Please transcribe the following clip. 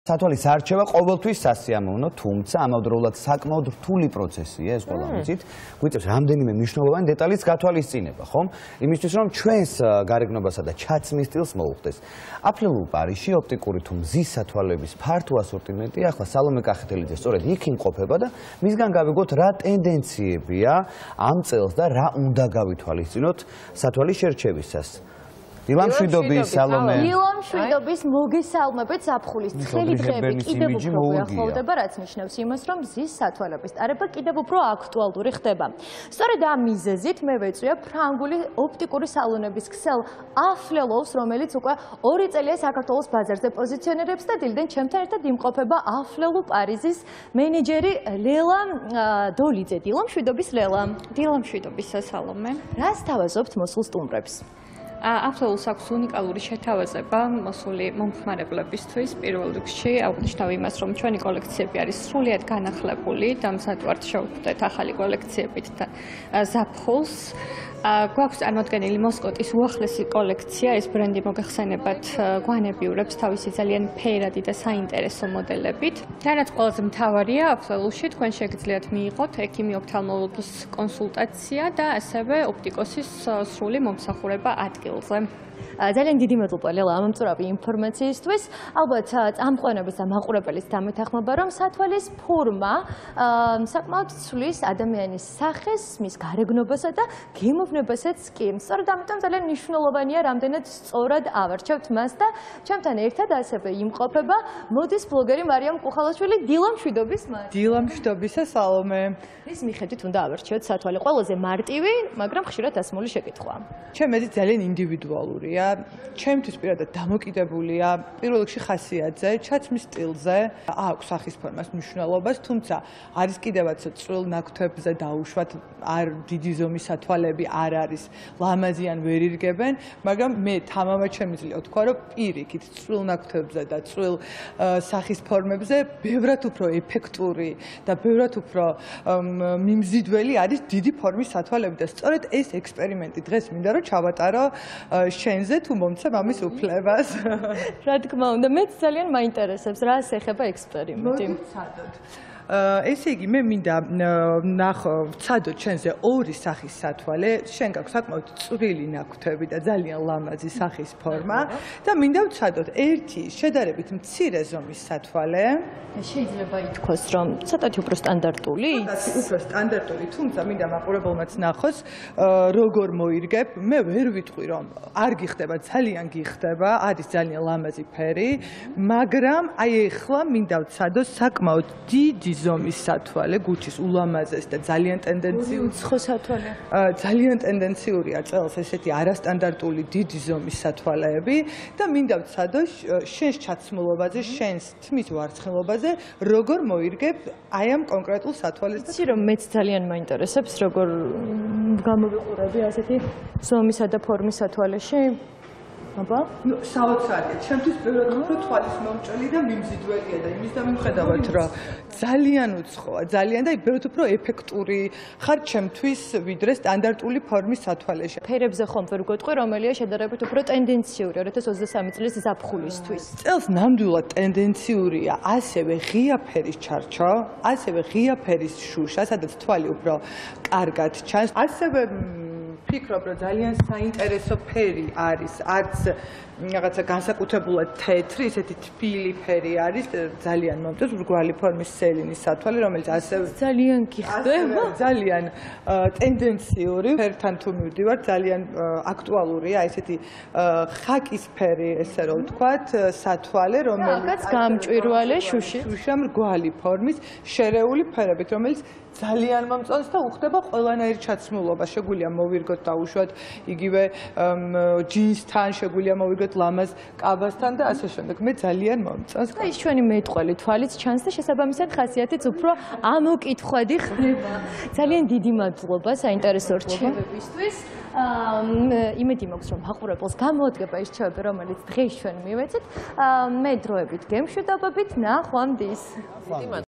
სათვალის არჩევა ყოველთვის სასიამოვნო, თუმცა ამავდროულად საკმაოდ რთული პროცესია ეს ყველა ვიცით. გვიწევს რამდენიმე მნიშვნელოვანი დეტალის გათვალისწინება, ხომ? იმისთვის რომ ჩვენს გარეგნობასა და ჩაცმის სტილს მოუხდეს. აფლელურ პარიზში ოპტიკური თუ მზის სათვალების ფართო ასორტიმენტია. ახლა სალომე კახეთელიძე სწორედ იქ იმყოფება და მისგან გავიგოთ რა ტენდენციებია ამ წელს და რა უნდა გავითვალისწინოთ სათვალის შერჩევისას. დილამშვიდობის სალომე. დილამშვიდობის მოგესალმებით ზაფხულის ცხელი დღეები კიდევ უფრო გვიახლოვდება, რაც ნიშნავს იმას, რომ მზის სათვალების ტარება კიდევ უფრო აქტუალური ხდება. სწორედ ამ მიზეზით მე ვეწვია ფრანგული ოპტიკური სალონების ქსელ აფლელოვს, რომელიც უკვე 2 წელია საქართველოს ბაზარზე პოზიციონირებს და დილიდან ჩემთან ერთად იმყოფება აფლელუ პარიზის მენეჯერი ლელა დოლიძე. დილამშვიდობის ლელა. დილამშვიდობის სალომე. რას თავაზობთ მოსულ სტუმრებს? აფლელუს აქვს უნიკალური შეთავაზება მოსული მომხმარებლებისთვის. პირველ რიგში აღვნიშნავ იმას, რომ ჩვენი კოლექციები არის სრულიად განახლებული და მზადვართ შევხვდეთ ახალი კოლექციებით და ზაფხულს. გვაქვს წარმოდგენილი მოსკოტის უახლესი კოლექცია, ეს ბრენდი მოგეხსენებათ გვანებიურებს თავისი ძალიან ფერადი და საინტერესო მოდელებით. და რაც ყველაზე მთავარია, აფლელუში თქვენ შეგიძლიათ მიიღოთ ექიმი ოფთალმოლოგის კონსულტაცია და ასევე ოპტიკოსის სრული მომსახურება ადგილზე. ძალიან დიდი მადლობა ლელა ამ ამწურავი ინფორმაციისთვის. ალბათ წამყვანების და მაყურებელის დამეთანხმება, რომ სათვალის ფორმა საკმაოდ ცვლის ადამიანის სახეს, მის გარეგნობასა და გემოვნებასაც კი. სწორედ ამიტომ ძალიან მნიშვნელოვანია, რამდენად სწორად ავარჩევთ მას და ჩემთან ერთად ასევე იმყოფება მოდის ბლოგერი მარიამ კუხალაშვილი. დილამშვიდობის მარიამ. დილამშვიდობისა სალომე. რის მიხედვით უნდა ავარჩევთ სათვალე? ყველაზე მარტივი, მაგრამ ხშირად ასმული შეკითხვა. ჩემი ძალიან ინდივიდუალურია. ჩემთვის პირადად დამოკიდებულია პირველ რიგში ხასიათზე, ჩაცმის სტილზე, აქვს სახის ფორმას მნიშვნელობას, თუმცა არის კიდევაც წვრილ ნაკვთებზე დაუშვათ, არ დიდი ზომის სათვალები არ არის ლამაზი ან ვერ ირგებენ, მაგრამ მე თამამად შემიძლია ვთქვა, რომ პირიქით წვრილ ნაკვთებზე და წვრილ სახის ფორმებზე ბევრად უფრო ეფექტური და ბევრად უფრო მიმზიდველი არის დიდი ფორმის სათვალები და სწორედ ეს ექსპერიმენტი დღეს მინდა რომ ჩავატარო შენზე თუ მომცემ ამის უფლებას. რა თქმა უნდა, მეც ძალიან მაინტერესებს რა ეხება ექსპერიმენტი. ესე იგი, მე მინდა ვცადოთ შენზე ორი სახის სათვალე, შენ გაქვს საკმაოდ წვრილი ნაკვთები და ძალიან ლამაზი სახის ფორმა და მინდა ვცადოთ ერთი შედარებით მცირე ზომის სათვალე. შეიძლება ითქვას, რომ ცოტათი უფრო სტანდარტული? უფრო სტანდარტული, თუმცა მინდა მაყურებელმაც ნახოს, როგორ მოირგებ. მე ვერ ვიტყვი, რომ არ გიხდება, ძალიან გიხდება, არის ძალიან ლამაზი ფერი, მაგრამ აი ეხლა მინდა ვცადოს საკმაოდ დიდი ზომის სათვალე, გუჩის ულამაზეს და ძალიან ტენდენციური უცხო სათვალე. ძალიან ტენდენციურია წელს ესეთი არასტანდარტული დიდი ზომის სათვალეები და მინდა ვცადოს შენს ჩაცმულობაზე, შენს თმის ვარცხილობაზე, როგორ მოირგებ აი ამ კონკრეტულ სათვალეს. იცი რომ მეც ძალიან მაინტერესებს, როგორ გამოვიყურები ასეთი ზომისა და ფორმის სათვალეში. აბა, საოცარია. ჩემთვის ბევრად უფრო თვალის მომჭრელი და მიმზიდველია და იმის დამიმხედავად, რომ ძალიან უცხოა, ძალიან და ბევრად უფრო ეფექტური ხარ ჩემთვის, ვიდრე სტანდარტული ფორმის სათვალეში. ფერებზე ხომ ვერ გვეტყვი, რომელია შედარებით უფრო ტენდენციური 2023 წლის ზაფხულისთვის. წელს ნამდვილად ტენდენციურია ასევე ღია ფერის ჩარჩო, ასევე ღია ფერის შუშა, სადაც თვალი უფრო კარგად ჩანს. ასევე ფიქრობ, რომ ძალიან საინტერესო ფერი არის, არც რაღაცა განსაკუთრებულად თეთრი, ესეთი თბილი ფერი არის, ძალიან მომწონს მრგვალი ფორმის სელინის სათვალე, რომელიც ასევე ძალიან გიხდება, ძალიან ტენდენციური ფერთან თუ მივდივარ, ძალიან აქტუალურია ესეთი ხაკისფერი, ესე რომ ვთქვათ, სათვალე, რომელიც გამჭვირვალე შუშა მრგვალი ფორმის შერეული ფერებით, რომელიც ძალიან მომწონს და უხდება ყველანაირ ჩაცმულობა. შეგვიძლია მოვირგოთ დაუშვათ იგივე ჯინსთან, შეგვიძლია მოვირგოთ ლამაზ კაბასთან და ასე შემდეგ. მე ძალიან მომწონს. და ის ჩვენი მეტყველი თვალიც ჩანს და შესაბამისად ხასიათიც უფრო ამოკითხვადი ხდება. ძალიან დიდი მადლობა საინტერესო რჩევებისთვის. იმედი მაქვს, რომ მაყურებელს გამოადგება ის რჩევები, რომელიც დღეს ჩვენ მივეცით. მე დროებით გემშვიდობებით, ნახვამდის.